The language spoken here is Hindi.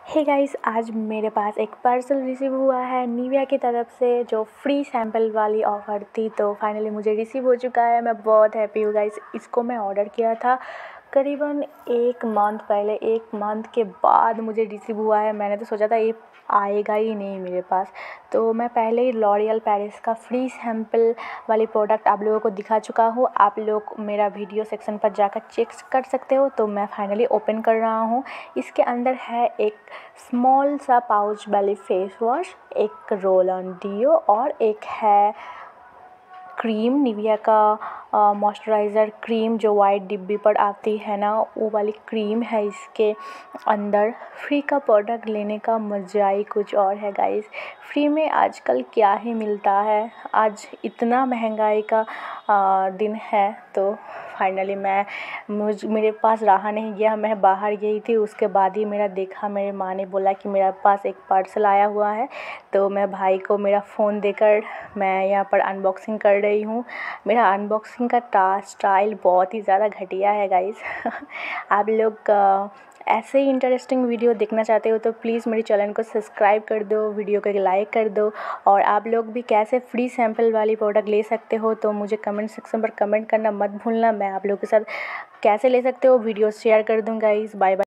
हे गाइस, आज मेरे पास एक पार्सल रिसीव हुआ है निविया की तरफ से, जो फ्री सैंपल वाली ऑफ़र थी। तो फाइनली मुझे रिसीव हो चुका है। मैं बहुत हैप्पी हूँ गाइस। इसको मैं ऑर्डर किया था करीबन 1 मंथ पहले। 1 मंथ के बाद मुझे रिसीव हुआ है। मैंने तो सोचा था ये आएगा ही नहीं मेरे पास। तो मैं पहले ही लॉरियल पेरिस का फ्री सैंपल वाली प्रोडक्ट आप लोगों को दिखा चुका हूँ। आप लोग मेरा वीडियो सेक्शन पर जाकर चेक कर सकते हो। तो मैं फाइनली ओपन कर रहा हूँ। इसके अंदर है एक स्मॉल सा पाउच वाली फेस वॉश, एक रोल ऑन डिओ और एक है क्रीम, निविया का मॉइस्चराइज़र क्रीम जो वाइट डिब्बी पर आती है ना, वो वाली क्रीम है इसके अंदर। फ्री का प्रोडक्ट लेने का मज़ा ही कुछ और है गाइस। फ्री में आजकल क्या ही मिलता है। आज इतना महंगाई का दिन है। तो फाइनली मेरे पास रहा नहीं गया। मैं बाहर गई थी, उसके बाद ही मेरा देखा, मेरे माँ ने बोला कि मेरे पास एक पार्सल आया हुआ है। तो मैं भाई को मेरा फ़ोन देकर मैं यहाँ पर अनबॉक्सिंग कर रही हूँ। मेरा अनबॉक्सिंग का स्टाइल बहुत ही ज़्यादा घटिया है गाइस। आप लोग ऐसे ही इंटरेस्टिंग वीडियो देखना चाहते हो तो प्लीज़ मेरे चैनल को सब्सक्राइब कर दो, वीडियो को लाइक कर दो। और आप लोग भी कैसे फ्री सैंपल वाली प्रोडक्ट ले सकते हो तो मुझे कमेंट सेक्शन पर कमेंट करना मत भूलना। मैं आप लोगों के साथ कैसे ले सकते हो वीडियो शेयर कर दूँ गाइस। Bye bye.